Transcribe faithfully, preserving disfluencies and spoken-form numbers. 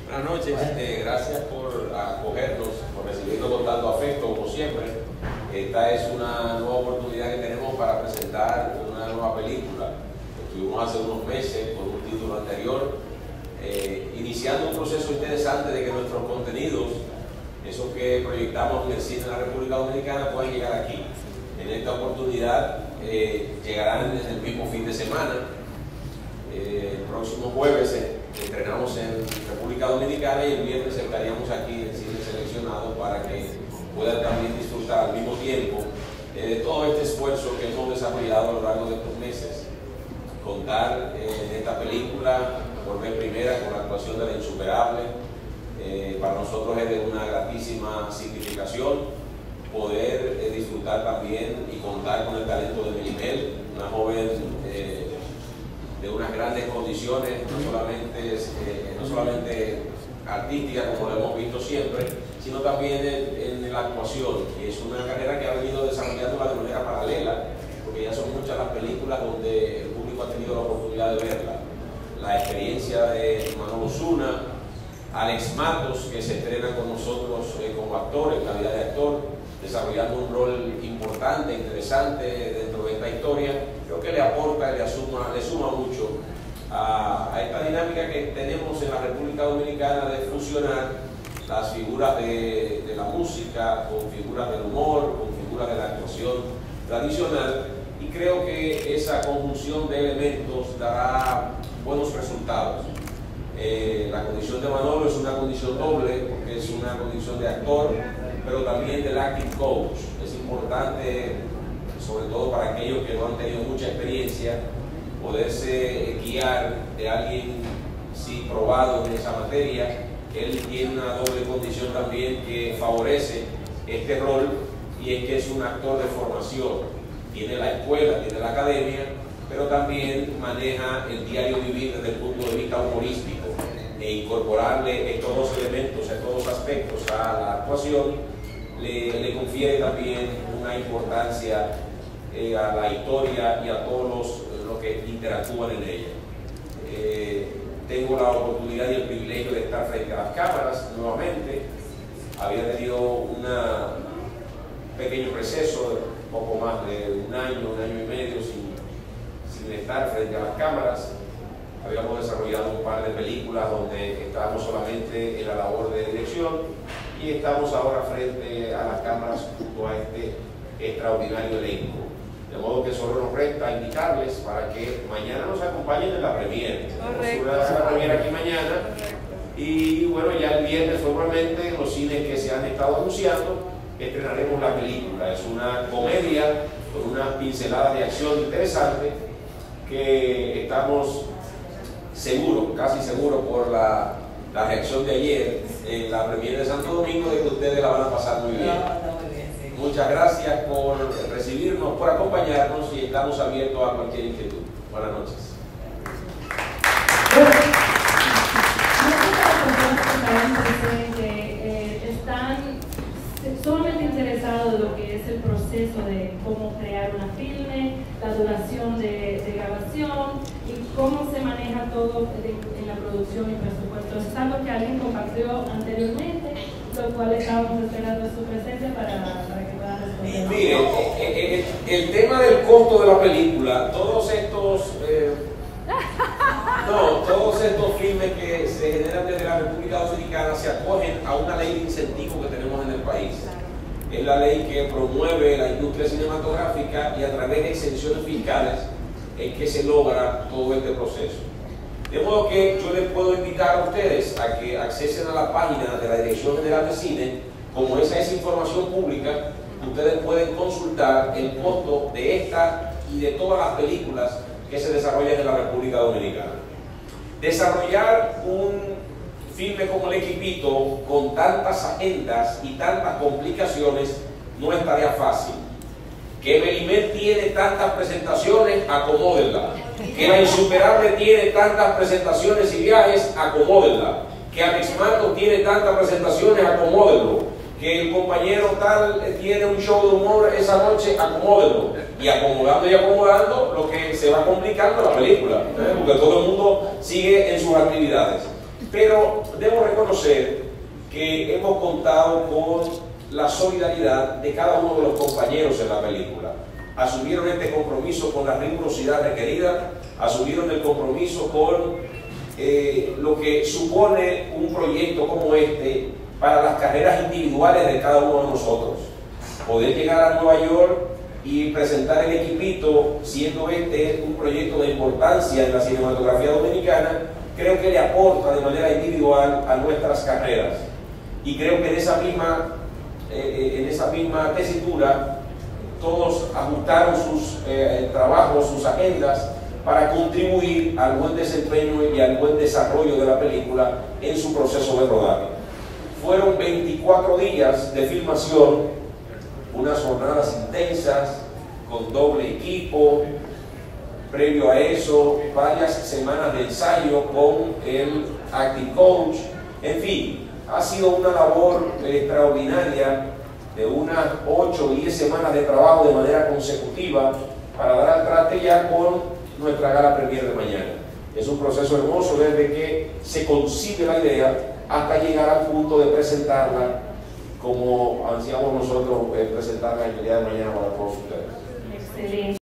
Buenas noches, eh, gracias por acogernos, por recibirnos con tanto afecto como siempre. Esta es una nueva oportunidad que tenemos para presentar una nueva película. Estuvimos hace unos meses con un título anterior, eh, iniciando un proceso interesante de que nuestros contenidos, esos que proyectamos en el cine de la República Dominicana, puedan llegar aquí. En esta oportunidad eh, llegarán en el mismo fin de semana. Eh, el próximo jueves eh, estrenamos en República Dominicana y el viernes estaríamos aquí en cine seleccionado para que puedan también disfrutar al mismo tiempo eh, de todo este esfuerzo que hemos desarrollado a lo largo de estos meses. Contar eh, en esta película por vez primera con la actuación de La Insuperable, eh, para nosotros es de una gratísima significación poder eh, disfrutar también y contar con el talento de Melimel, una joven eh, de unas grandes condiciones, no solamente, eh, no solamente artística como lo hemos visto siempre, sino también en, en la actuación, y es una carrera que ha venido desarrollando de manera paralela, porque ya son muchas las películas donde el público ha tenido la oportunidad de verla. La experiencia de Manolo Zuna, Alex Matos, que se estrena con nosotros eh, como actor, en calidad de actor, desarrollando un rol importante, interesante dentro de esta historia. Creo que le aporta, le, asuma, le suma mucho a, a esta dinámica que tenemos en la República Dominicana de fusionar las figuras de, de la música con figuras del humor, con figuras de la actuación tradicional, y creo que esa conjunción de elementos dará buenos resultados. Eh, la condición de Manolo es una condición doble, porque es una condición de actor, pero también del acting coach. Es importante, sobre todo para aquellos que no han tenido mucha experiencia, poderse guiar de alguien sí probado en esa materia. Él tiene una doble condición también que favorece este rol, y es que es un actor de formación. Tiene la escuela, tiene la academia, pero también maneja el diario vivir desde el punto de vista humorístico, e incorporarle estos dos elementos, estos dos aspectos a la actuación le, le confiere también una importancia eh, a la historia y a todos los, los que interactúan en ella. Eh, tengo la oportunidad y el privilegio de estar frente a las cámaras nuevamente. Había tenido un pequeño receso de poco más de un año, un año y medio sin, sin estar frente a las cámaras. Habíamos desarrollado un par de películas donde estábamos solamente en la labor de dirección, y estamos ahora frente a las cámaras junto a este extraordinario elenco. De modo que solo nos resta invitarles para que mañana nos acompañen en la premiere. Tenemos una premiere aquí mañana, y bueno, ya el viernes formalmente en los cines que se han estado anunciando estrenaremos la película. Es una comedia con unas pinceladas de acción interesante que estamos seguro, casi seguro por la, la reacción de ayer en la premiere de Santo Domingo, de que ustedes la van a pasar muy bien. No, no, muy bien, sí. Muchas gracias por recibirnos, por acompañarnos, y estamos abiertos a cualquier inquietud. Buenas noches. Están sumamente interesados en lo que es el proceso de cómo crear una filme, la duración de, de grabación y cómo se maneja todo de, en la producción y presupuesto. Es algo que alguien compartió anteriormente, lo cual estábamos esperando su presencia para, para que pueda responder. Mire, el, el, el tema del costo de la película, todos estos eh, no, todos estos filmes que se generan desde la República Dominicana se acogen a una ley de incentivo que tenemos en el país. Es la ley que promueve la industria cinematográfica, y a través de exenciones fiscales es que se logra todo este proceso. De modo que yo les puedo invitar a ustedes a que accesen a la página de la Dirección General de Cine. Como esa es información pública, ustedes pueden consultar el costo de esta y de todas las películas que se desarrollan en la República Dominicana. Desarrollar un filme como El Equipito, con tantas agendas y tantas complicaciones, no es tarea fácil. Que Melimel tiene tantas presentaciones, acomódenla. Que La Insuperable tiene tantas presentaciones y viajes, acomódenla. Que Alex Matos tiene tantas presentaciones, acomódenlo. Que el compañero tal tiene un show de humor esa noche, acomódenlo. Y acomodando y acomodando, lo que se va complicando la película, ¿eh? Porque todo el mundo sigue en sus actividades. Pero debo reconocer que hemos contado con la solidaridad de cada uno de los compañeros en la película. Asumieron este compromiso con la rigurosidad requerida, asumieron el compromiso con eh, lo que supone un proyecto como este para las carreras individuales de cada uno de nosotros. Poder llegar a Nueva York y presentar el equipito, siendo este un proyecto de importancia en la cinematografía dominicana, creo que le aporta de manera individual a nuestras carreras. Y creo que en esa misma, eh, en esa misma tesitura, todos ajustaron sus eh, trabajos, sus agendas, para contribuir al buen desempeño y al buen desarrollo de la película en su proceso de rodaje. Fueron veinticuatro días de filmación, unas jornadas intensas, con doble equipo. Previo a eso, varias semanas de ensayo con el acting coach. En fin, ha sido una labor extraordinaria de unas ocho o diez semanas de trabajo de manera consecutiva para dar al traste ya con nuestra gala premier de mañana. Es un proceso hermoso desde que se concibe la idea hasta llegar al punto de presentarla como ansiamos nosotros eh, presentarla el día de mañana para todos ustedes. Excelente.